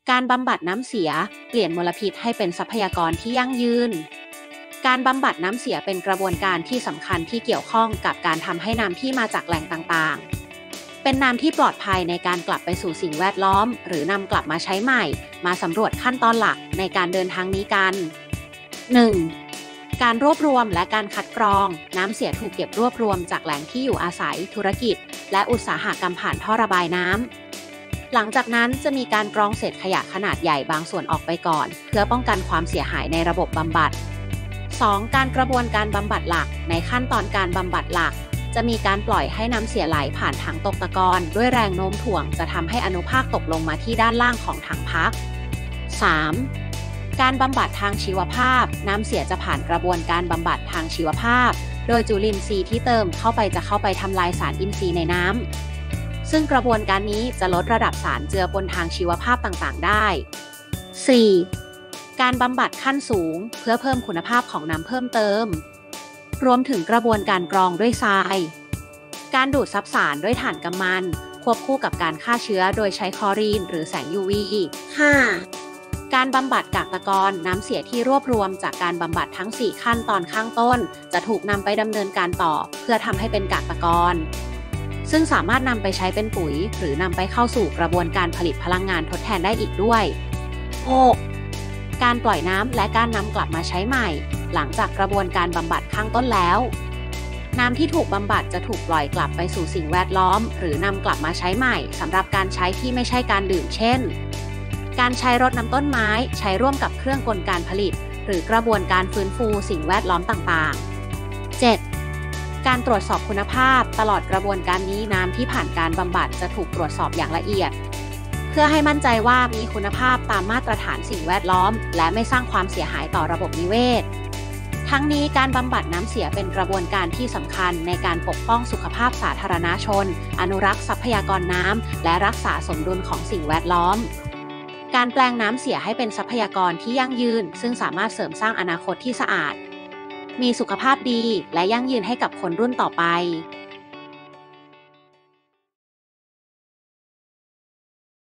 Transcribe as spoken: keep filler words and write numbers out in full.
การบำบัดน้ำเสียเปลี่ยนมลพิษให้เป็นทรัพยากรที่ยั่งยืนการบำบัดน้ำเสียเป็นกระบวนการที่สำคัญที่เกี่ยวข้องกับการทำให้น้ำที่มาจากแหล่งต่างๆเป็นน้ำที่ปลอดภัยในการกลับไปสู่สิ่งแวดล้อมหรือนำกลับมาใช้ใหม่มาสำรวจขั้นตอนหลักในการเดินทางนี้กัน หนึ่ง. การรวบรวมและการคัดกรองน้ำเสียถูกเก็บรวบรวมจากแหล่งที่อยู่อาศัยธุรกิจและอุตสาหกรรมผ่านท่อระบายน้ำหลังจากนั้นจะมีการกรองเศษขยะขนาดใหญ่บางส่วนออกไปก่อนเพื่อป้องกันความเสียหายในระบบบำบัด สอง. การกระบวนการบำบัดหลักในขั้นตอนการบำบัดหลักจะมีการปล่อยให้น้ำเสียไหลผ่านถังตกตะกอนด้วยแรงโน้มถ่วงจะทำให้อนุภาคตกลงมาที่ด้านล่างของถังพัก สาม. การบำบัดทางชีวภาพน้ำเสียจะผ่านกระบวนการบำบัดทางชีวภาพโดยจุลินทรีย์ที่เติมเข้าไปจะเข้าไปทำลายสารอินทรีย์ในน้ำซึ่งกระบวนการนี้จะลดระดับสารเจือปนทางชีวภาพต่างๆได้ สี่. การบำบัดขั้นสูงเพื่อเพิ่มคุณภาพของน้ำเพิ่มเติมรวมถึงกระบวนการกรองด้วยทรายการดูดซับสารด้วยถ่านกำมันควบคู่กับการฆ่าเชื้อโดยใช้คลอรีนหรือแสง ยู วี ห้า. การบำบัดกากตะกอนน้ำเสียที่รวบรวมจากการบำบัดทั้งสี่ขั้นตอนข้างต้นจะถูกนำไปดำเนินการต่อเพื่อทำให้เป็นกากตะกอนซึ่งสามารถนำไปใช้เป็นปุ๋ยหรือนำไปเข้าสู่กระบวนการผลิตพลังงานทดแทนได้อีกด้วย หก. การปล่อยน้ำและการนำกลับมาใช้ใหม่หลังจากกระบวนการบำบัดข้างต้นแล้วน้ำที่ถูกบำบัดจะถูกปล่อยกลับไปสู่สิ่งแวดล้อมหรือนำกลับมาใช้ใหม่สำหรับการใช้ที่ไม่ใช่การดื่มเช่นการใช้รดน้ำต้นไม้ใช้ร่วมกับเครื่องกลการผลิตหรือกระบวนการฟื้นฟูสิ่งแวดล้อมต่างๆ เจ็ด. การตรวจสอบคุณภาพตลอดกระบวนการนี้น้ำที่ผ่านการบำบัดจะถูกตรวจสอบอย่างละเอียดเพื่อให้มั่นใจว่ามีคุณภาพตามมาตรฐานสิ่งแวดล้อมและไม่สร้างความเสียหายต่อระบบนิเวศทั้งนี้การบำบัดน้ำเสียเป็นกระบวนการที่สำคัญในการปกป้องสุขภาพสาธารณชนอนุรักษ์ทรัพยากรน้ำและรักษาสมดุลของสิ่งแวดล้อมการแปลงน้ำเสียให้เป็นทรัพยากรที่ยั่งยืนซึ่งสามารถเสริมสร้างอนาคตที่สะอาดมีสุขภาพดีและยั่งยืนให้กับคนรุ่นต่อไป